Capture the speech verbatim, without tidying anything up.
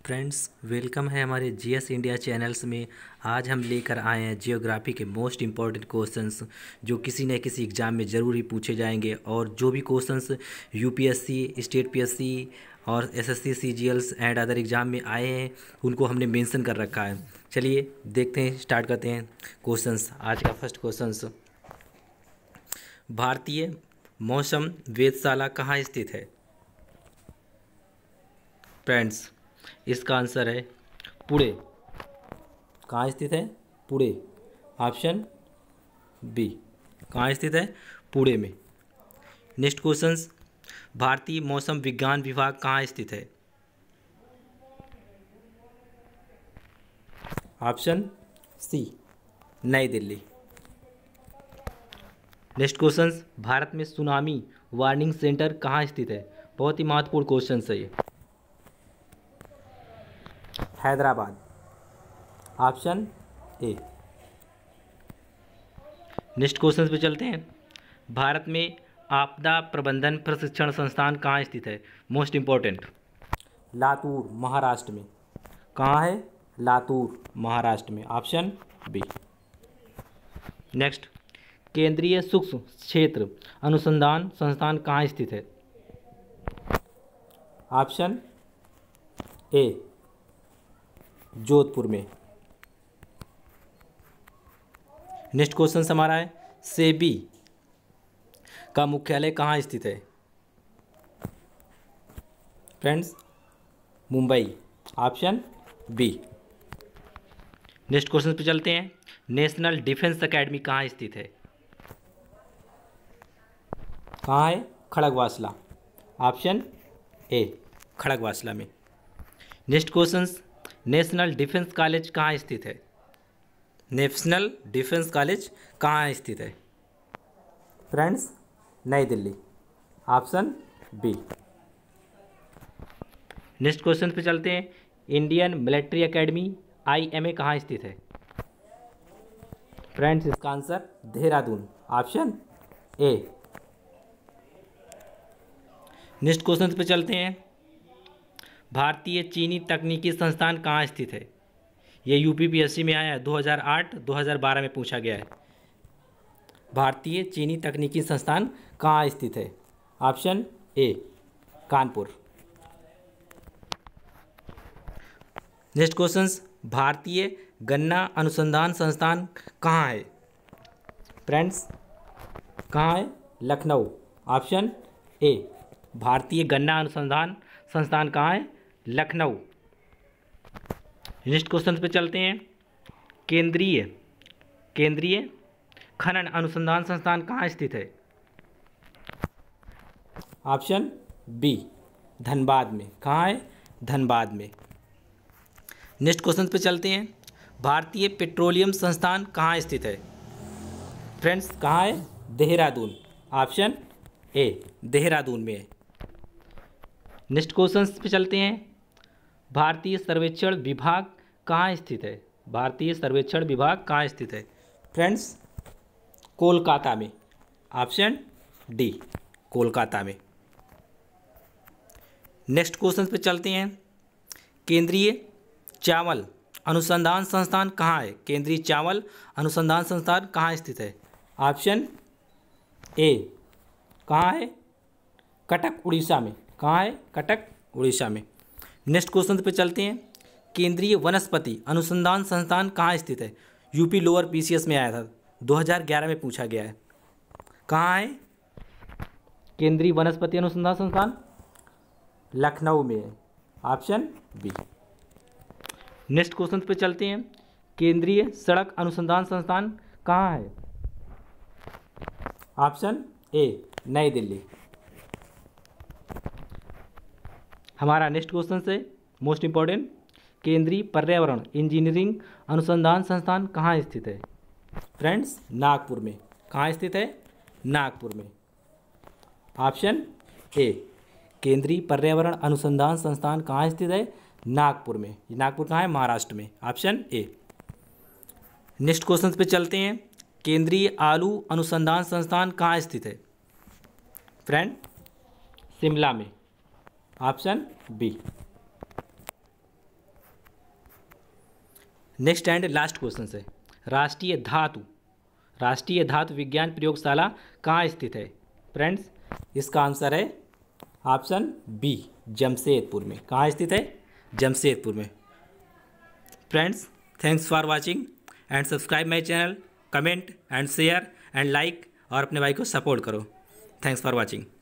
Friends, welcome है हमारे GS India channels में। आज हम लेकर आए हैं जियोग्राफी के मोस्ट इम्पॉर्टेंट क्वेश्चंस जो किसी न किसी एग्ज़ाम में ज़रूर ही पूछे जाएंगे। और जो भी क्वेश्चंस यूपीएससी, स्टेट पीएससी और SSC CGLs and other exam में आए हैं उनको हमने मेंशन कर रखा है। चलिए देखते हैं, स्टार्ट करते हैं क्वेश्चंस। आज का फर्स्ट क्वेश्चंस, भारतीय मौसम वेधशाला कहाँ स्थित है? फ्रेंड्स, इसका आंसर है पुणे। कहाँ स्थित है? पुणे। Option B. कहाँ स्थित है? पुणे में। नेक्स्ट क्वेश्चंस, भारतीय मौसम विज्ञान विभाग कहाँ स्थित है? ऑप्शन सी, नई दिल्ली। नेक्स्ट क्वेश्चंस, भारत में सुनामी वार्निंग सेंटर कहाँ स्थित है? बहुत ही महत्वपूर्ण क्वेश्चन है ये। Hyderabad. Option A. Next question पे चलते हैं, भारत में आपदा प्रबंधन प्रशिक्षण संस्थान कहाँ स्थित है? मोस्ट इम्पोर्टेंट, लातूर, महाराष्ट्र में। कहाँ है? लातूर, महाराष्ट्र में। Option B. नेक्स्ट, केंद्रीय सूक्ष्म क्षेत्र अनुसंधान संस्थान कहाँ स्थित है? ऑप्शन ए, जोधपुर में। नेक्स्ट क्वेश्चन हमारा है, सेबी का मुख्यालय कहाँ स्थित है? Friends, Mumbai. Option B. Next question पे चलते हैं, नेशनल डिफेंस एकेडमी कहाँ स्थित है? कहाँ है? खड़गवासला। ऑप्शन ए, खड़गवासला में। Next question, National Defence College कहाँ स्थित है? नेशनल डिफेंस कॉलेज कहाँ स्थित है? फ्रेंड्स, नई Delhi. Option B. Next question पे चलते हैं, इंडियन मिलिट्री एकेडमी आईएमए कहाँ स्थित है? फ्रेंड्स, इसका answer Dehradun. Option A. Next question पे चलते हैं, भारतीय चीनी तकनीकी संस्थान कहाँ स्थित है? ये यूपी पीएससी में आया है, दो हज़ार आठ दो हज़ार बारह में पूछा गया है। भारतीय चीनी तकनीकी संस्थान कहाँ स्थित है? Option A, Kanpur. Next question, भारतीय गन्ना अनुसंधान संस्थान कहाँ है? फ्रेंड्स, कहाँ है? लखनऊ। ऑप्शन ए, भारतीय गन्ना अनुसंधान संस्थान कहाँ है? लखनऊ। नेक्स्ट क्वेश्चन पे चलते हैं, केंद्रीय केंद्रीय खनन अनुसंधान संस्थान कहाँ स्थित है? ऑप्शन बी, धनबाद में। कहाँ है? धनबाद में। नेक्स्ट क्वेश्चन पे चलते हैं, भारतीय पेट्रोलियम संस्थान कहाँ स्थित है? फ्रेंड्स, कहाँ है? देहरादून। ऑप्शन ए, देहरादून में है। नेक्स्ट क्वेश्चन पे चलते हैं, भारतीय सर्वेक्षण विभाग कहाँ स्थित है? भारतीय सर्वेक्षण विभाग कहाँ स्थित है? फ्रेंड्स, कोलकाता में। ऑप्शन डी, कोलकाता में। नेक्स्ट क्वेश्चन पे चलते हैं, केंद्रीय चावल अनुसंधान संस्थान कहाँ है? केंद्रीय चावल अनुसंधान संस्थान कहाँ स्थित है? ऑप्शन ए, कहाँ है? कटक, उड़ीसा में। कहाँ है? कटक, उड़ीसा में। नेक्स्ट क्वेश्चन पे चलते हैं, केंद्रीय वनस्पति अनुसंधान संस्थान कहाँ स्थित है? यूपी लोअर पीसीएस में आया था, दो हज़ार ग्यारह में पूछा गया है। कहाँ है केंद्रीय वनस्पति अनुसंधान संस्थान? लखनऊ में है। Option B. नेक्स्ट क्वेश्चन पे चलते हैं, केंद्रीय सड़क अनुसंधान संस्थान कहाँ है? ऑप्शन ए, नई दिल्ली। हमारा नेक्स्ट क्वेश्चन से मोस्ट इम्पॉर्टेंट, केंद्रीय पर्यावरण इंजीनियरिंग अनुसंधान संस्थान कहाँ स्थित है? फ्रेंड्स, नागपुर में। कहाँ स्थित है? नागपुर में। ऑप्शन ए, केंद्रीय पर्यावरण अनुसंधान संस्थान कहाँ स्थित है? नागपुर में। नागपुर कहाँ है? महाराष्ट्र में। Option A. नेक्स्ट क्वेश्चन पे चलते हैं, केंद्रीय आलू अनुसंधान संस्थान कहाँ स्थित है? फ्रेंड, शिमला में। Option B. Next and last question है, राष्ट्रीय धातु राष्ट्रीय धातु विज्ञान प्रयोगशाला कहाँ स्थित है? फ्रेंड्स इसका आंसर है ऑप्शन बी, जमशेदपुर में। कहाँ स्थित है? जमशेदपुर में। Friends thanks for watching and subscribe my channel, comment and share and like, और अपने भाई को सपोर्ट करो। Thanks for watching.